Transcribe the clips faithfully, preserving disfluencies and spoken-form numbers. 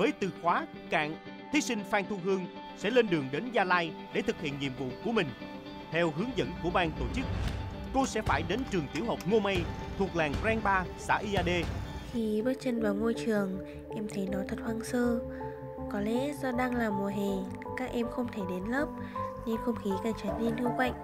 Với từ khóa cạn, thí sinh Phan Thu Hương sẽ lên đường đến Gia Lai để thực hiện nhiệm vụ của mình. Theo hướng dẫn của ban tổ chức, cô sẽ phải đến trường tiểu học Ngô Mây thuộc làng Reng Ba, xã Ia Đê. Khi bước chân vào ngôi trường, em thấy nó thật hoang sơ. Có lẽ do đang là mùa hè, các em không thể đến lớp, nên không khí càng trở nên hưu quạnh.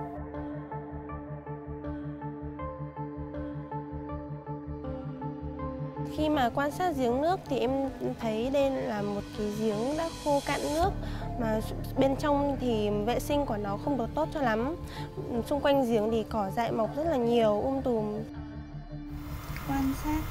Khi mà quan sát giếng nước thì em thấy đây là một cái giếng đã khô cạn nước, mà bên trong thì vệ sinh của nó không được tốt cho lắm. Xung quanh giếng thì cỏ dại mọc rất là nhiều, um tùm. Quan sát.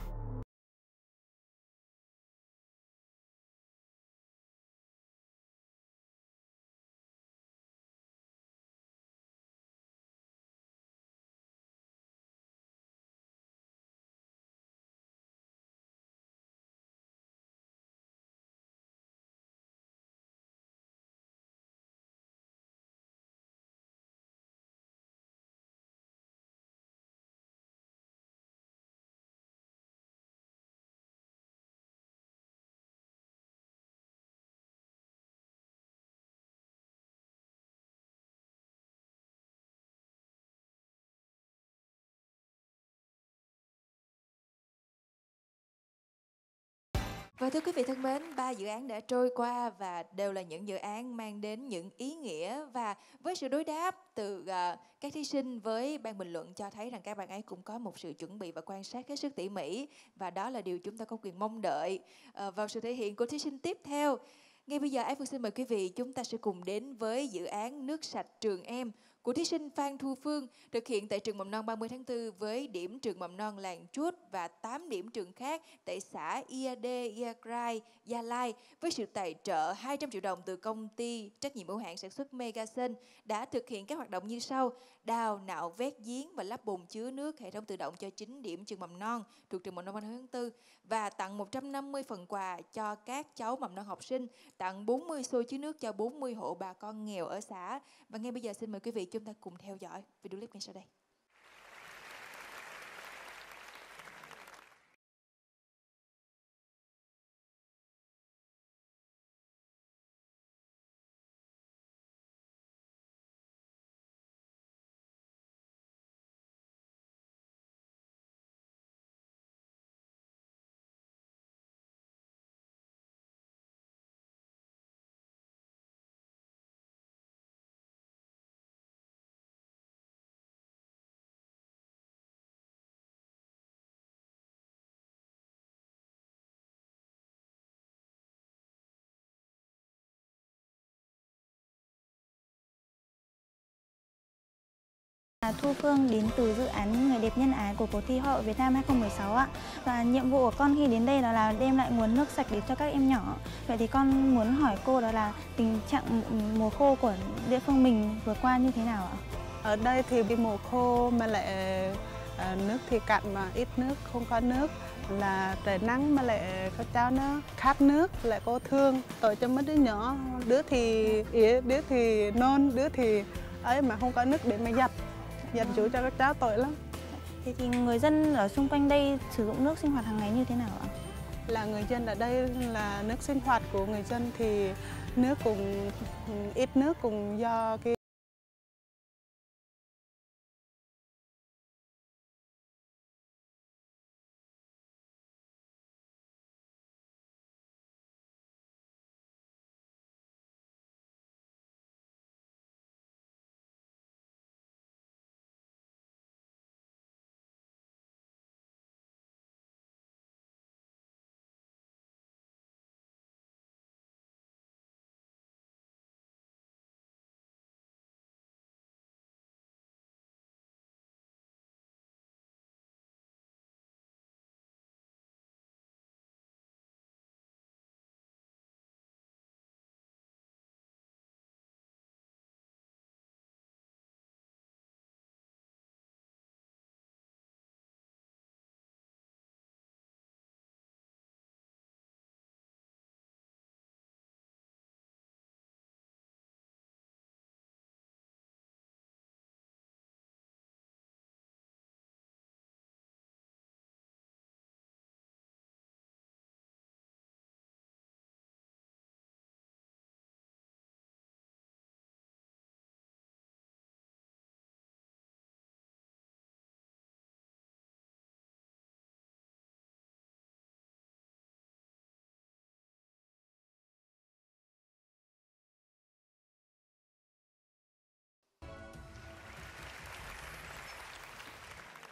Và thưa quý vị thân mến, ba dự án đã trôi qua và đều là những dự án mang đến những ý nghĩa, và với sự đối đáp từ uh, các thí sinh với ban bình luận cho thấy rằng các bạn ấy cũng có một sự chuẩn bị và quan sát hết sức tỉ mỉ, và đó là điều chúng ta có quyền mong đợi uh, vào sự thể hiện của thí sinh tiếp theo. Ngay bây giờ, Ái Phương xin mời quý vị, chúng ta sẽ cùng đến với dự án Nước sạch trường em của thí sinh Phan Thu Phương, thực hiện tại trường mầm non ba mươi tháng tư với điểm trường mầm non Làng Chuốt và tám điểm trường khác tại xã Ia Đê, Ia Krai, Gia Lai, với sự tài trợ hai trăm triệu đồng từ công ty trách nhiệm hữu hạn sản xuất Megasen, đã thực hiện các hoạt động như sau: đào, nạo, vét giếng và lắp bồn chứa nước hệ thống tự động cho chín điểm trường mầm non thuộc trường mầm non ba mươi tháng tư, và tặng một trăm năm mươi phần quà cho các cháu mầm non học sinh, tặng bốn mươi xô chứa nước cho bốn mươi hộ bà con nghèo ở xã. Và ngay bây giờ xin mời quý vị chúng ta cùng theo dõi video clip ngay sau đây. Thu Phương đến từ dự án Người đẹp nhân ái của cuộc thi Hoa hậu Việt Nam hai không một sáu ạ. Và nhiệm vụ của con khi đến đây đó là đem lại nguồn nước sạch đến cho các em nhỏ. Vậy thì con muốn hỏi cô đó là tình trạng mùa khô của địa phương mình vừa qua như thế nào ạ? Ở đây thì cái mùa khô mà lại à, nước thì cạn mà ít nước, không có nước, là trời nắng mà lại các cháu nó khát nước, lại cô thương tội cho mấy đứa nhỏ, đứa thì ỉa, đứa thì nôn, đứa thì ấy mà không có nước để mà giặt. Giặt chủ cho các cháu tội lắm. Thế thì người dân ở xung quanh đây sử dụng nước sinh hoạt hàng ngày như thế nào ạ? Là người dân ở đây là nước sinh hoạt của người dân thì nước cũng ít nước cũng do cái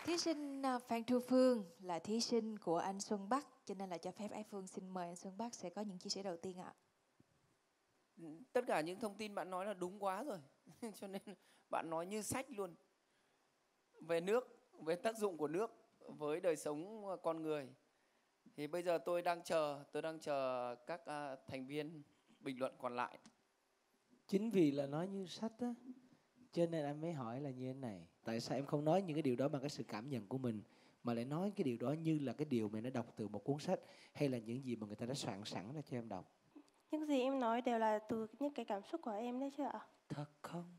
Thí sinh à, Phan Thu Phương là thí sinh của anh Xuân Bắc, cho nên là cho phép Ái Phương xin mời anh Xuân Bắc sẽ có những chia sẻ đầu tiên ạ. Tất cả những thông tin bạn nói là đúng quá rồi. Cho nên bạn nói như sách luôn. Về nước, về tác dụng của nước với đời sống con người. Thì bây giờ tôi đang chờ, tôi đang chờ các uh, thành viên bình luận còn lại. Chính vì là nói như sách á, cho nên anh mới hỏi là như thế này. Tại sao em không nói những cái điều đó bằng cái sự cảm nhận của mình, mà lại nói cái điều đó như là cái điều mà nó đọc từ một cuốn sách, hay là những gì mà người ta đã soạn sẵn ra cho em đọc? Những gì em nói đều là từ những cái cảm xúc của em đấy chứ ạ? Thật không?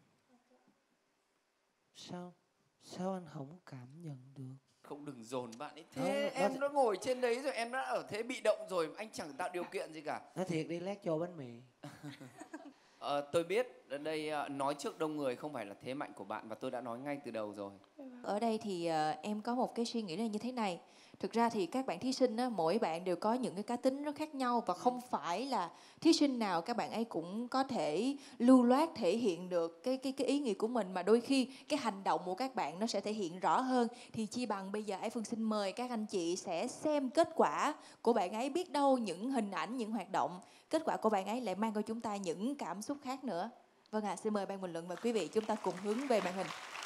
Sao? Sao anh không cảm nhận được? Không, đừng dồn bạn ấy thế. Đó, đó em thì... đã ngồi trên đấy rồi, em đã ở thế bị động rồi, anh chẳng tạo điều kiện gì cả. Nói thiệt đi, lát cho bánh mì. Ờ, tôi biết ở đây nói trước đông người không phải là thế mạnh của bạn, và tôi đã nói ngay từ đầu rồi. Ở đây thì uh, em có một cái suy nghĩ là như thế này. Thực ra thì các bạn thí sinh á, mỗi bạn đều có những cái cá tính rất khác nhau, và không phải là thí sinh nào các bạn ấy cũng có thể lưu loát thể hiện được cái cái cái ý nghĩa của mình, mà đôi khi cái hành động của các bạn nó sẽ thể hiện rõ hơn. Thì chi bằng bây giờ Ái Phương xin mời các anh chị sẽ xem kết quả của bạn ấy, biết đâu những hình ảnh, những hoạt động, kết quả của bạn ấy lại mang cho chúng ta những cảm xúc khác nữa. Vâng ạ, à, xin mời ban bình luận và quý vị chúng ta cùng hướng về màn hình.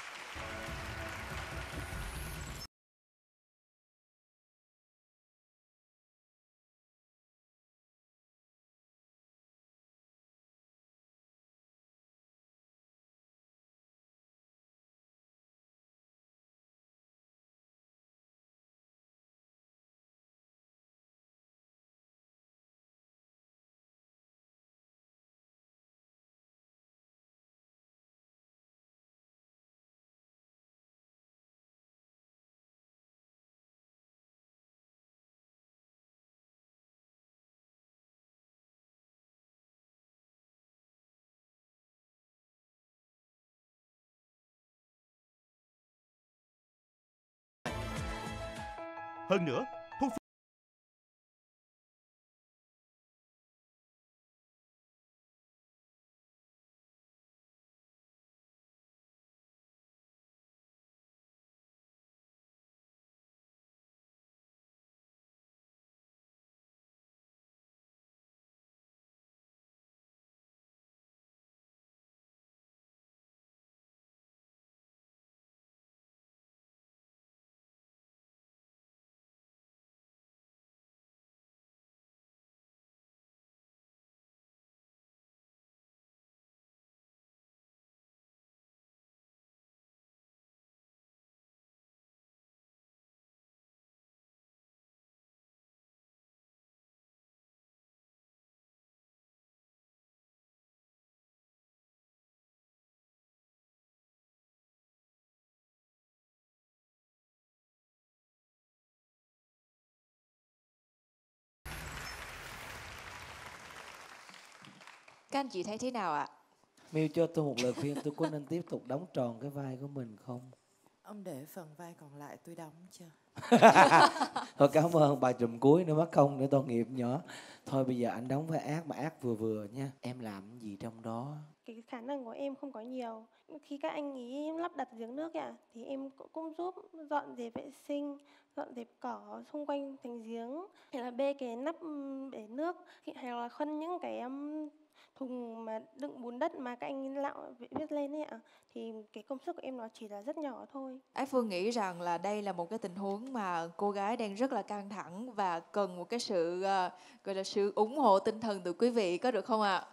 Hơn nữa, Thu Phương Các anh chị thấy thế nào ạ? Miu cho tôi một lời khuyên, tôi có nên tiếp tục đóng tròn cái vai của mình không? Ông để phần vai còn lại tôi đóng chưa? Thôi cảm ơn bà trùm cuối nữa, mất công nữa, tội nghiệp nhỏ. Thôi bây giờ anh đóng vai ác mà ác vừa vừa nha. Em làm gì trong đó? Cái khả năng của em không có nhiều. Khi các anh ý lắp đặt giếng nước ạ, thì em cũng giúp dọn dẹp vệ sinh, dọn dẹp cỏ xung quanh thành giếng, hay là bê cái nắp bể nước, hay là khân những cái um, thùng mà đựng bùn đất mà các anh lạo viết lên ấy ạ. Thì cái công sức của em nó chỉ là rất nhỏ thôi. Ái Phương nghĩ rằng là đây là một cái tình huống mà cô gái đang rất là căng thẳng và cần một cái sự uh, gọi là sự ủng hộ tinh thần từ quý vị, có được không ạ?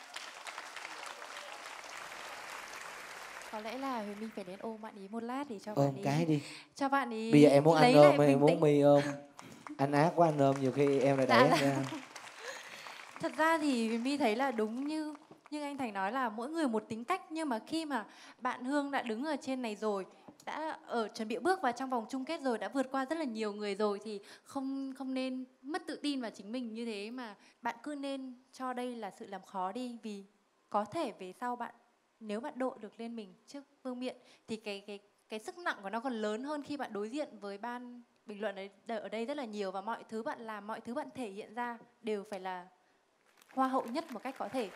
Có lẽ là Huyền My phải đến ôm bạn ý một lát để cho Ôm bạn ý cái đi. cho bạn ý Bây giờ em muốn lấy anh ôm lại hay bình muốn tĩnh. My ôm? Anh ác quá, anh ôm nhiều khi em lại đẩy Dạ, anh ra. Thật ra thì Huyền My thấy là đúng như như anh Thành nói là mỗi người một tính cách, nhưng mà khi mà bạn Hương đã đứng ở trên này rồi, đã ở chuẩn bị bước vào trong vòng chung kết rồi, đã vượt qua rất là nhiều người rồi, thì không không nên mất tự tin vào chính mình như thế, mà bạn cứ nên cho đây là sự làm khó đi, vì có thể về sau bạn, nếu bạn đội được lên mình trước vương miện thì cái cái cái sức nặng của nó còn lớn hơn khi bạn đối diện với ban bình luận ấy, ở đây rất là nhiều, và mọi thứ bạn làm, mọi thứ bạn thể hiện ra đều phải là hoa hậu nhất một cách có thể.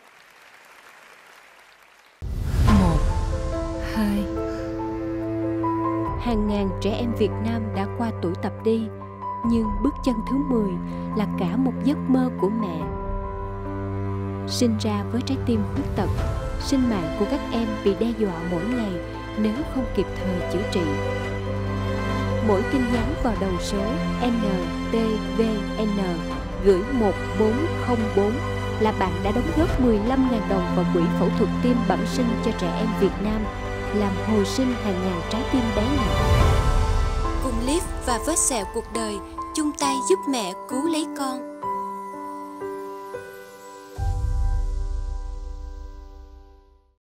Một, hai, hàng ngàn trẻ em Việt Nam đã qua tuổi tập đi, nhưng bước chân thứ mười là cả một giấc mơ của mẹ. Sinh ra với trái tim khuyết tật, sinh mạng của các em bị đe dọa mỗi ngày nếu không kịp thời chữa trị. Mỗi tin nhắn vào đầu số N T V N gửi một bốn không bốn là bạn đã đóng góp mười lăm nghìn đồng vào quỹ phẫu thuật tim bẩm sinh cho trẻ em Việt Nam, làm hồi sinh hàng ngàn trái tim bé nhỏ. Cùng Live và vết sẹo cuộc đời chung tay giúp mẹ cứu lấy con.